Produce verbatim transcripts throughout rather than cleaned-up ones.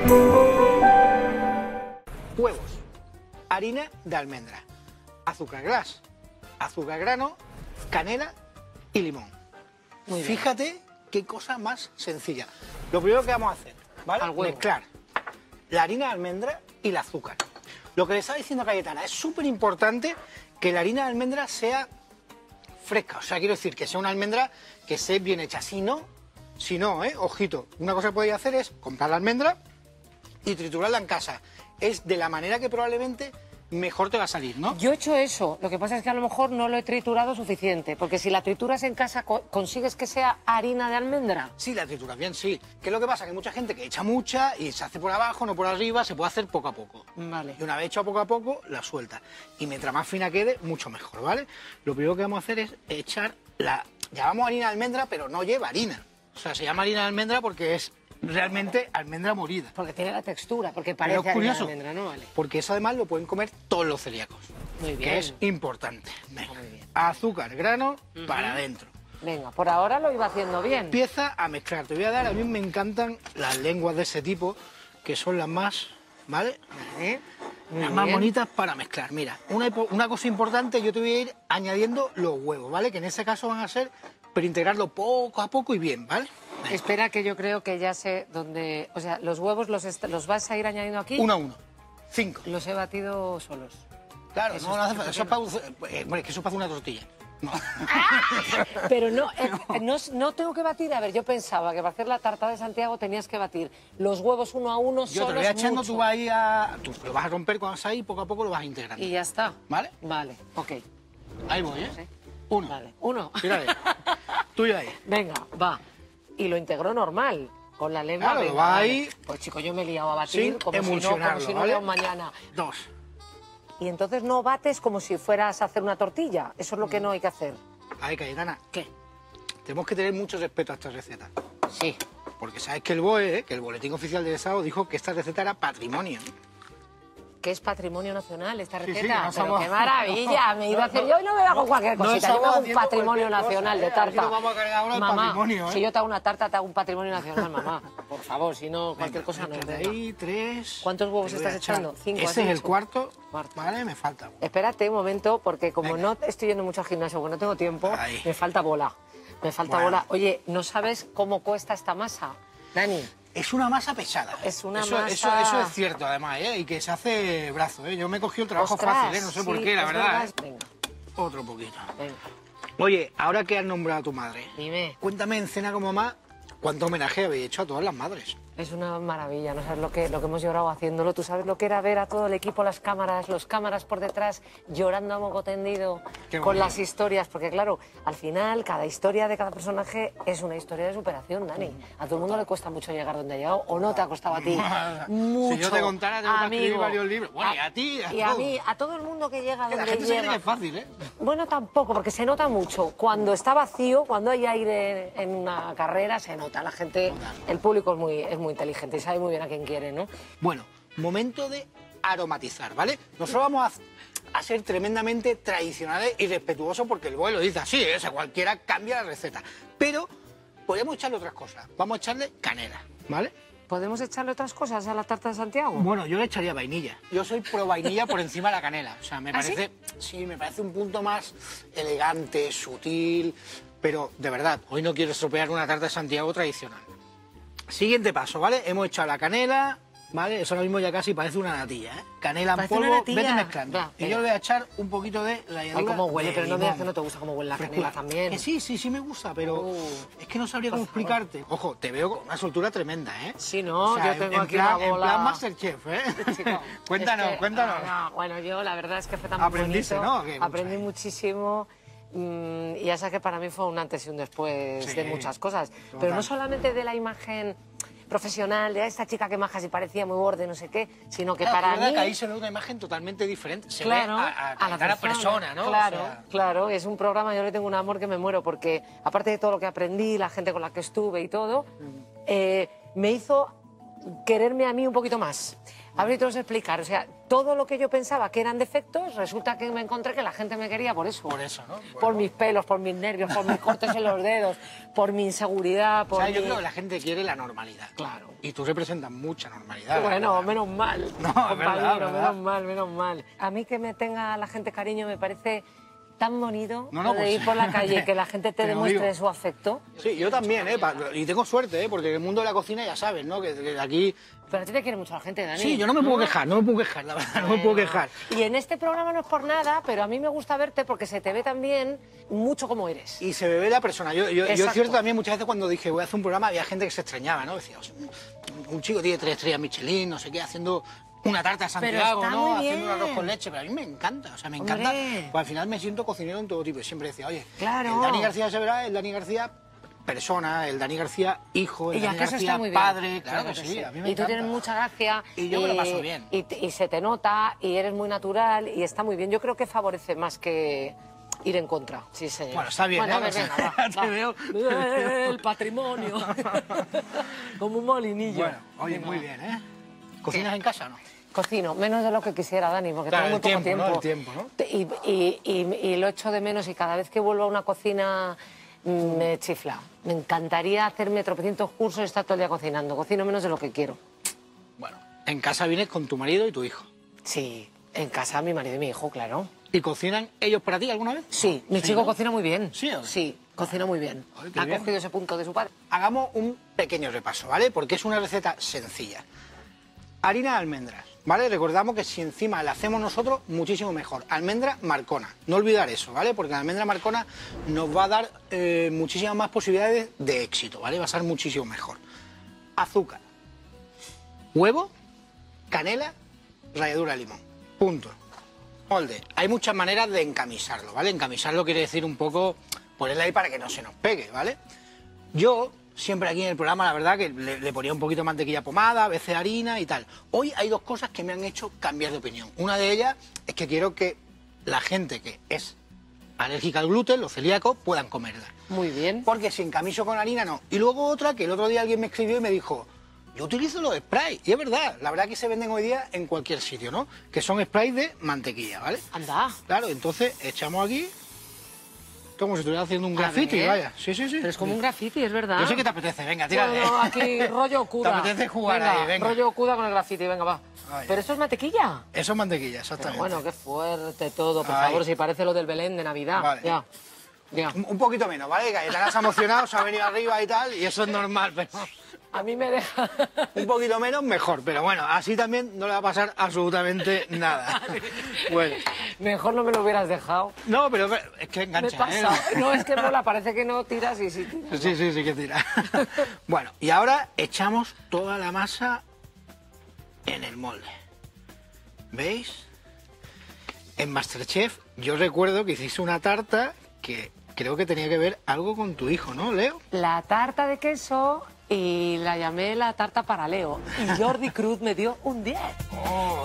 Huevos, harina de almendra, azúcar glass, azúcar grano, canela y limón. Muy Fíjate qué cosa más sencilla. Lo primero que vamos a hacer, ¿vale? Mezclar la harina de almendra y el azúcar. Lo que le estaba diciendo a Cayetana, es súper importante que la harina de almendra sea fresca. O sea, quiero decir, que sea una almendra que esté bien hecha. Si no, si no, ¿eh? Ojito, una cosa que podéis hacer es comprar la almendra y triturarla en casa. Es de la manera que probablemente mejor te va a salir, ¿no? Yo he hecho eso, lo que pasa es que a lo mejor no lo he triturado suficiente, porque si la trituras en casa, ¿consigues que sea harina de almendra? Sí, la trituras bien, sí. ¿Qué es lo que pasa? Que hay mucha gente que echa mucha y se hace por abajo, no por arriba, se puede hacer poco a poco. Vale. Y una vez hecho poco a poco, la suelta. Y mientras más fina quede, mucho mejor, ¿vale? Lo primero que vamos a hacer es echar la... Llamamos harina de almendra, pero no lleva harina. O sea, se llama harina de almendra porque es realmente almendra molida. Porque tiene la textura, porque parece Pero es curioso, harina de almendra, ¿no? Vale. Porque eso además lo pueden comer todos los celíacos. Muy bien. Que es importante. Venga. Muy bien. Azúcar, grano, Uh-huh. para adentro. Venga, por ahora lo iba haciendo bien. Empieza a mezclar. Te voy a dar, a mí me encantan las lenguas de ese tipo, que son las más, ¿vale? Vale. Muy Las más bien. bonitas para mezclar. Mira, una, una cosa importante, yo te voy a ir añadiendo los huevos, ¿vale? Que en ese caso van a ser, pero integrarlo poco a poco y bien, ¿vale? Venga. Espera, que yo creo que ya sé dónde... O sea, los huevos los, est- los vas a ir añadiendo aquí. Uno a uno. Cinco. Los he batido solos. Claro, Eso no, no es hace falta. Eso es para, eh, bueno, es que eso es para hacer una tortilla. No. Pero no, eh, no, no tengo que batir. A ver, yo pensaba que para hacer la tarta de Santiago tenías que batir los huevos uno a uno, Yo te solos, lo voy echando, mucho. tú vas ahí a... Tú lo vas a romper cuando estás ahí y poco a poco lo vas integrando. Y ya está. ¿Vale? Vale, ok. Ahí voy, ¿eh? Sí. Uno. Vale, uno. Tírale. Tuyo ahí. Venga, va. Y lo integró normal, con la lengua. Claro, lo venga, va vale. ahí Pues chico, yo me he liado a batir sin como si no, como emulsionarlo, si no ¿vale? hubiera un mañana. Dos. Y entonces no bates como si fueras a hacer una tortilla. Eso es lo que no hay que hacer. A ver, Cayetana, ¿Qué? tenemos que tener mucho respeto a esta receta. Sí. Porque sabes que el B O E, que el Boletín Oficial del Estado, dijo que esta receta era patrimonio. Que es patrimonio nacional esta Sí, sí, receta. que no Pero somos- qué maravilla. Me he ido a hacer yo y no me hago cualquier no cosita. Yo me estamos hago un haciendo patrimonio cualquier nacional cosa, de ¿eh? tarta. Aquí nos vamos a cargar ahora el Mamá, patrimonio, ¿eh? si yo te hago una tarta, te hago un patrimonio nacional, mamá. Por favor, si no, cualquier cosa no. Venga, de venga. ahí, tres. ¿Cuántos huevos Te voy a estás echar. echando? Cinco, has Ese es el dicho. cuarto. Cuarto. Vale, me falta. Espérate un momento, porque como Venga. no estoy yendo mucho al gimnasio, porque no tengo tiempo, Ahí. me falta bola. Me falta Bueno. bola. Oye, ¿no sabes cómo cuesta esta masa, Dani? Es una masa pesada. Es una eso, masa- Eso, eso es cierto, además, ¿eh? Y que se hace brazo, ¿eh? Yo me he cogido el trabajo Ostras, fácil, ¿eh? No sé por sí, qué, la es verdad. ¿eh? Venga, Otro poquito. venga, Oye, ahora que has nombrado a tu madre, dime. cuéntame en Cena con Mamá cuánto homenaje habéis hecho a todas las madres. Es una maravilla, no sabes lo que, lo que hemos llorado haciéndolo. Tú sabes lo que era ver a todo el equipo, las cámaras, los cámaras por detrás, llorando a moco tendido Qué con bonito. las historias. Porque claro, al final, cada historia de cada personaje es una historia de superación, Dani. A todo el mundo le cuesta mucho llegar donde ha llegado, ¿o no te ha costado a ti? Mucho. Si yo te contara, tengo que escribir amigo. varios libros. Bueno, y a ti, a Y a todos. mí, a todo el mundo que llega Que donde la gente se cree llega. que es fácil, ¿eh? Bueno, tampoco, porque se nota mucho. Cuando está vacío, cuando hay aire en una carrera, se nota. La gente, el público es muy, es muy inteligente y sabe muy bien a quién quiere, ¿no? Bueno, momento de aromatizar, ¿vale? Nosotros vamos a, a ser tremendamente tradicionales y respetuosos porque el B O E lo dice así, ¿eh? O sea, cualquiera cambia la receta. Pero podemos echarle otras cosas. Vamos a echarle canela, ¿vale? ¿Podemos echarle otras cosas a la tarta de Santiago? Bueno, yo le echaría vainilla. Yo soy pro vainilla por encima de la canela. O sea, me ¿Ah, sí? parece, sí, me parece un punto más elegante, sutil. Pero, de verdad, hoy no quiero estropear una tarta de Santiago tradicional. Siguiente paso, ¿vale? Hemos echado la canela, ¿vale? Eso ahora mismo ya casi parece una natilla, ¿eh? Canela en Parece polvo, una natilla. vete mezclando. Va, y venga. yo le voy a echar un poquito de la Ay, llanura cómo huele, de pero no me digas que limón. no te gusta cómo huele la Frescura. canela también. Que sí, sí, sí me gusta, pero Uh, es que no sabría por cómo favor. explicarte. Ojo, te veo con una soltura tremenda, ¿eh? Sí, no, O sea, yo en- tengo en aquí plan, una bola... En plan Masterchef, ¿eh? Chico, cuéntanos, es que, cuéntanos. ah, no, bueno, yo la verdad es que fue tan Aprendiste, bonito. ¿no? ¿Qué? Mucho Aprendí ahí. muchísimo. mm, y ya sabes que para mí fue un antes y un después Sí, de muchas cosas. total. Pero no solamente de la imagen profesional, de "Ah, esta chica que maja si parecía muy borde, no sé qué", sino que Claro, para es verdad mí... que ahí se ve una imagen totalmente diferente. Se Claro, ve a, a, a la cada persona, persona, ¿no? Claro, O sea, claro, es un programa, yo le tengo un amor que me muero, porque aparte de todo lo que aprendí, la gente con la que estuve y todo, eh, me hizo quererme a mí un poquito más. A ver, te os explicar, o sea, todo lo que yo pensaba que eran defectos, resulta que me encontré que la gente me quería por eso. Por eso, ¿no? Bueno. Por mis pelos, por mis nervios, por mis cortes en los dedos, por mi inseguridad, por O sea, yo mi... creo que la gente quiere la normalidad. Claro. Y tú representas mucha normalidad. Bueno, menos mal, No, compañero, verdad, verdad. menos mal, menos mal. A mí que me tenga la gente cariño me parece tan bonito No, no, lo de pues, ir por la calle y que la gente te, te lo demuestre digo. su afecto. Sí, yo también, ¿eh? Pa- Y tengo suerte, ¿eh? Porque en el mundo de la cocina ya sabes, ¿no? Que, que aquí... Pero a ti te quiere mucho la gente, Dani. Sí, yo no me puedo quejar, no me puedo quejar, la verdad, no me puedo quejar. Y en este programa no es por nada, pero a mí me gusta verte porque se te ve también mucho como eres. Y se me ve la persona. Yo, yo, yo es Exacto. cierto también, muchas veces cuando dije voy a hacer un programa, había gente que se extrañaba, ¿no? Decía, un chico tiene tres estrellas Michelin, no sé qué, haciendo una tarta de Santiago, está ¿no? muy Haciendo un bien. arroz con leche, pero a mí me encanta, o sea, me encanta. Hombre. Pues al final me siento cocinero en todo tipo. Y siempre decía, oye, Claro. el Dani García se verá, el Dani García persona, el Dani García hijo, el Y ya Dani que eso García está muy bien. padre, claro, que sí, a mí me Y tú encanta. tienes mucha gracia. Y yo me lo paso bien. Y, y se te nota, y eres muy natural, y está muy bien. Yo creo que favorece más que ir en contra. Sí, señor. Bueno, está bien, Bueno, ¿eh? a ver, O sea, venga, va, te va. veo. El patrimonio. Como un molinillo. Bueno, oye, Venga, muy va. bien, ¿eh? ¿Cocinas en casa o no? Cocino, menos de lo que quisiera, Dani, porque Claro, tengo muy el poco tiempo, ¿no? tiempo. El tiempo, ¿no? Y, y, y, y lo echo de menos y cada vez que vuelvo a una cocina mm, me chifla. Me encantaría hacerme tropecientos cursos y estar todo el día cocinando. Cocino menos de lo que quiero. Bueno, en casa vienes con tu marido y tu hijo. Sí, en casa mi marido y mi hijo, claro. ¿Y cocinan ellos para ti alguna vez? Sí, mi Sí, chico ¿no? cocina muy bien. ¿Sí o qué? Sí, cocina muy bien. Ay, qué Ha bien. cogido ese punto de su padre. Hagamos un pequeño repaso, ¿vale? Porque es una receta sencilla. Harina de almendras, ¿vale? Recordamos que si encima la hacemos nosotros, muchísimo mejor. Almendra marcona, no olvidar eso, ¿vale? Porque la almendra marcona nos va a dar eh, muchísimas más posibilidades de éxito, ¿vale? Va a ser muchísimo mejor. Azúcar, huevo, canela, ralladura de limón. Punto. Molde. Hay muchas maneras de encamisarlo, ¿vale? Encamisarlo quiere decir un poco ponerle ahí para que no se nos pegue, ¿vale? Yo siempre aquí en el programa, la verdad, que le, le ponía un poquito de mantequilla pomada, a veces harina y tal. Hoy hay dos cosas que me han hecho cambiar de opinión. Una de ellas es que quiero que la gente que es alérgica al gluten, los celíacos, puedan comerla. Muy bien. Porque si encamiso con harina, no. Y luego otra, que el otro día alguien me escribió y me dijo, yo utilizo los sprays. Y es verdad, la verdad que se venden hoy día en cualquier sitio, ¿no? Que son sprays de mantequilla, ¿vale? Anda. Claro, entonces echamos aquí, como si estuviera haciendo un A graffiti, ver. vaya. Sí, sí, sí. Pero es como un graffiti, es verdad. Yo sé que te apetece, venga, tírale. Bueno, aquí rollo Okuda. Te apetece jugar venga, ahí, venga. rollo Okuda con el graffiti, venga, va. Ay. Pero esto es mantequilla. Eso es mantequilla, Pero exactamente. bueno, qué fuerte todo, por Ay. favor, si parece lo del Belén de Navidad. Vale. Ya, ya. Un, un poquito menos, ¿vale? Cayetana se ha emocionado, se ha venido arriba y tal, y eso es normal, pero A mí me deja... un poquito menos mejor. Pero bueno, así también no le va a pasar absolutamente nada. Bueno, Mejor no me lo hubieras dejado. no, pero es que Me engancha, pasa. ¿eh? No, es que mola, parece que no tiras y sí tiras. Sí, sí, sí que tira. Bueno, y ahora echamos toda la masa en el molde. ¿Veis? En Masterchef yo recuerdo que hiciste una tarta que creo que tenía que ver algo con tu hijo, ¿no, Leo? La tarta de queso y la llamé la tarta para Leo. Y Jordi Cruz me dio un diez. Oh.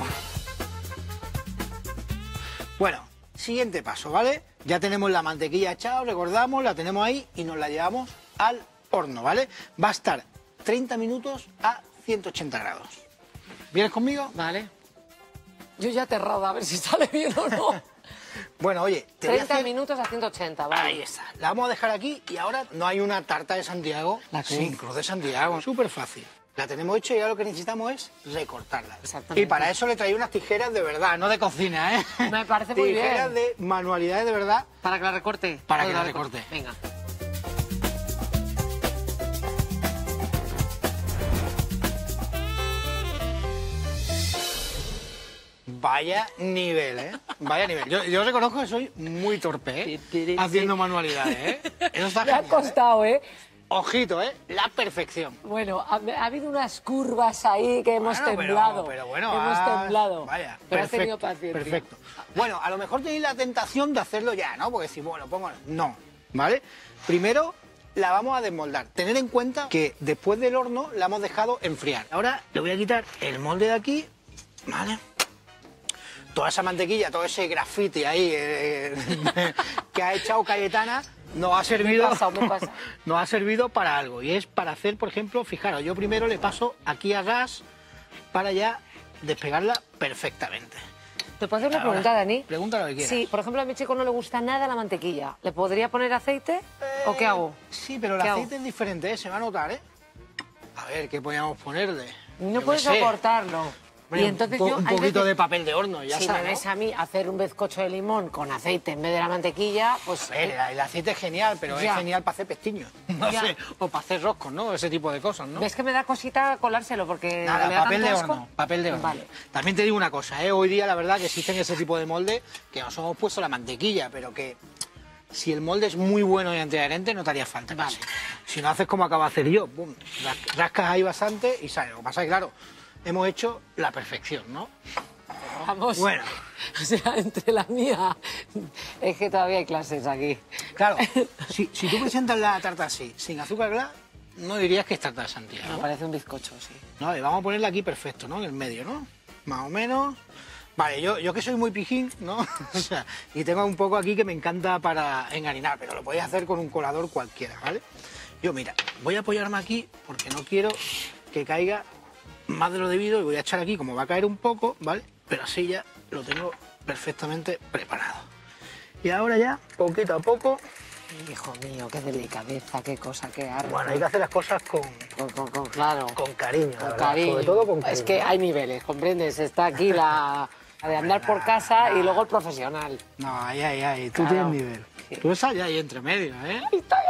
Bueno, siguiente paso, ¿vale? Ya tenemos la mantequilla echada, recordamos, la tenemos ahí y nos la llevamos al horno, ¿vale? Va a estar treinta minutos a ciento ochenta grados. ¿Vienes conmigo? Vale. Yo ya aterrada a ver si sale bien o no. Bueno, oye, te voy a treinta hacer... minutos a ciento ochenta, vale. Ahí está. La vamos a dejar aquí y ahora no hay una tarta de Santiago La cruz. sin cruz de Santiago. Súper fácil. La tenemos hecha y ahora lo que necesitamos es recortarla. Exactamente. Y para eso le traí unas tijeras de verdad, no de cocina, ¿eh? Me parece muy bien. Tijeras de manualidades de verdad. Para que la recorte. Para que Oiga, la recorte. Venga. Vaya nivel, ¿eh? Vaya nivel. Yo, yo reconozco que soy muy torpe, ¿eh? Haciendo manualidades, ¿eh? Eso está Me ha genial, ¿eh? costado, ¿eh? Ojito, ¿eh? La perfección. Bueno, ha, ha habido unas curvas ahí que hemos Bueno, pero- temblado. Pero, bueno, hemos has- temblado. Vaya, pero has perfecto, tenido paciencia. perfecto. Bueno, a lo mejor tenéis la tentación de hacerlo ya, ¿no? Porque si, bueno, pongo... No, ¿vale? Primero la vamos a desmoldar. Tener en cuenta que después del horno la hemos dejado enfriar. Ahora le voy a quitar el molde de aquí, ¿vale? Toda esa mantequilla, todo ese grafiti ahí eh, que ha echado Cayetana, nos ha servido, Me pasa, me pasa. nos ha servido para algo. Y es para hacer, por ejemplo, fijaros, yo primero le paso aquí a gas para ya despegarla perfectamente. ¿Te puedo hacer una Ahora, pregunta, Dani? Pregunta lo que quieras. Sí, por ejemplo, a mi chico no le gusta nada la mantequilla. ¿Le podría poner aceite Eh, o qué hago? Sí, pero el ¿Qué aceite hago? es diferente, ¿eh? Se va a notar, ¿eh? A ver, ¿qué podríamos ponerle? No Yo puedes qué sé. soportarlo. Hombre, Y entonces un, po- yo, un hay poquito veces- de papel de horno, ya si sabes, me ¿no? ves a mí hacer un bizcocho de limón con aceite en vez de la mantequilla, pues... A ver, el aceite es genial, pero Ya. es genial para hacer pestiños, no Ya. sé, o para hacer roscos, ¿no? Ese tipo de cosas, ¿no? ¿Ves que me da cosita colárselo? Porque Nada, me da papel de tanto asco? horno, papel de horno. Vale. También te digo una cosa, ¿eh? Hoy día la verdad que existen ese tipo de moldes que nos hemos puesto la mantequilla, pero que si el molde es muy bueno y antiadherente no te haría falta. Vale. casi. Si no haces como acabo de hacer yo, pum, ras- rascas ahí bastante y sale. Lo que pasa es que, claro, hemos hecho la perfección, ¿no? Vamos. Bueno. O sea, entre la mía... Es que todavía hay clases aquí. Claro, si, si tú presentas la tarta así, sin azúcar glass, no dirías que es tarta de Santiago. Me parece un bizcocho, sí. No, y vamos a ponerla aquí perfecto, ¿no? En el medio, ¿no? Más o menos. Vale, yo, yo que soy muy pijín, ¿no? O sea, y tengo un poco aquí que me encanta para enharinar, pero lo podéis hacer con un colador cualquiera, ¿vale? Yo, mira, voy a apoyarme aquí porque no quiero que caiga más de lo debido y voy a echar aquí, como va a caer un poco, ¿vale? Pero así ya lo tengo perfectamente preparado. Y ahora ya, poquito a poco, Hijo mío, qué delicadeza, qué cosa, qué arte. bueno, hay que hacer las cosas con, Con, con- con- claro. con cariño, la Con verdad, cariño. sobre todo con cariño. Es que hay niveles, ¿comprendes? Está aquí la, la de andar por casa y luego el profesional. No, ay, ay, ay, tú Claro. tienes nivel. Sí. Tú estás ya ahí entre medio, ¿eh?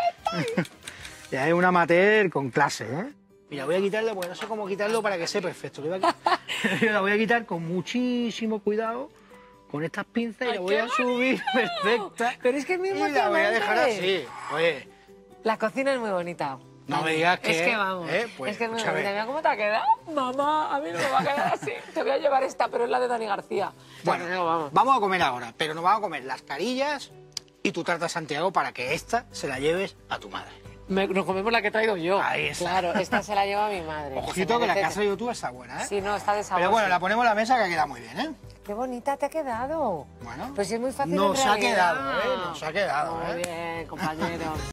Ya es un amateur con clase, ¿eh? Mira, voy a quitarle, porque no sé cómo quitarlo para que sea perfecto. Le voy a qui- Yo la voy a quitar con muchísimo cuidado, con estas pinzas, y Ay, la voy qué a subir perfecta. Pero es que es muy Y la voy a dejar emocionante. así. Oye, La cocina es muy bonita. No Vale. me digas que- Es que vamos. eh, pues, es que es muy escúchame. bonita. Mira cómo te ha quedado. Mamá, a mí no me va a quedar así. Te voy a llevar esta, pero es la de Dani García. bueno, No, vamos. vamos a comer ahora, pero nos vamos a comer las carillas y tu tarta Santiago para que esta se la lleves a tu madre. Me- nos comemos la que traigo yo. Ahí está. Claro, esta se la lleva mi madre. Ojito se que la que merece- has traído tú está buena, ¿eh? Sí, no, está de sabor. Pero bueno, sí. la ponemos en la mesa que ha quedado muy bien, ¿eh? Qué bonita te ha quedado. Bueno. Pues sí, es muy fácil. Nos en ha realidad. quedado, ¿eh? Nos ha quedado, Muy ¿eh? bien, compañero.